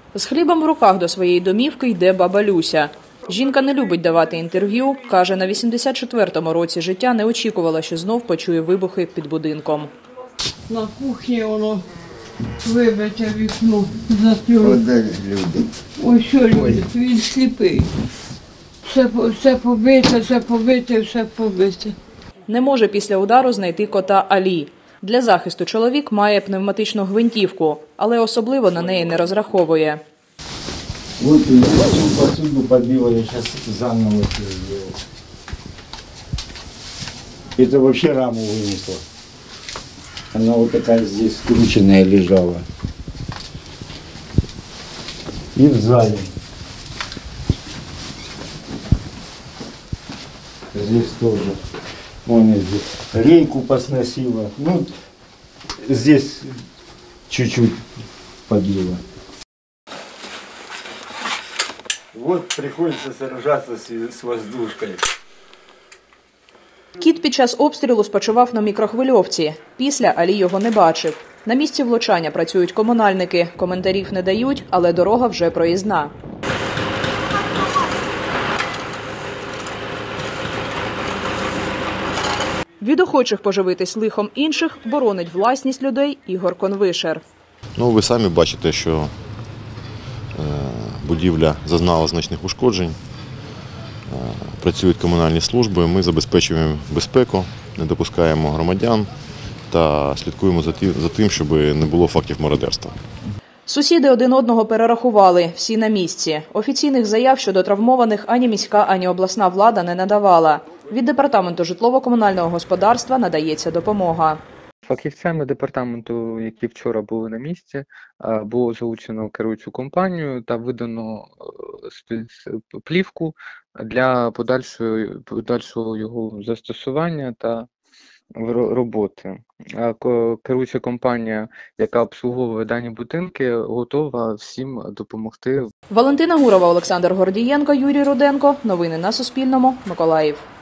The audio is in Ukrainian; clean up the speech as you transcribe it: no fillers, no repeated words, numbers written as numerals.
З хлібом в руках до своєї домівки йде баба Люся. Жінка не любить давати інтерв'ю. Каже, на 84-му році життя не очікувала, що знов почує вибухи під будинком. На кухні воно вибите вікно за цього. Ось що люди, він сліпий. Все побите, все побите. Не може після удару знайти кота Алі. Для захисту чоловік має пневматичну гвинтівку, але особливо на неї не розраховує. Вот всю посуду побила, я сейчас заново все сделал. Это вообще раму вынесла. Она вот такая здесь скрученная лежала. И в зале. Здесь тоже. Вон здесь рейку посносила. Ну, здесь чуть-чуть побила. Вот приходится сражаться с воздушкой. Кіт під час обстрілу спочивав на мікрохвильовці. Після Алі його не бачив. На місці влучання працюють комунальники. Коментарів не дають, але дорога вже проїзна. Від охочих поживитись лихом інших боронить власність людей Ігор Конвишер. Ви самі бачите, що будівля зазнала значних ушкоджень. Працюють комунальні служби, ми забезпечуємо безпеку, не допускаємо громадян та слідкуємо за тим, щоб не було фактів мародерства. Сусіди один одного перерахували, всі на місці. Офіційних заяв щодо травмованих ані міська, ані обласна влада не надавала. Від департаменту житлово-комунального господарства надається допомога. Фахівцями департаменту, які вчора були на місці, було залучено керуючу компанію та видано плівку для подальшого його застосування та роботи. Керуюча компанія, яка обслуговує дані будинки, готова всім допомогти. Валентина Гурова, Олександр Гордієнко, Юрій Руденко. Новини на Суспільному. Миколаїв.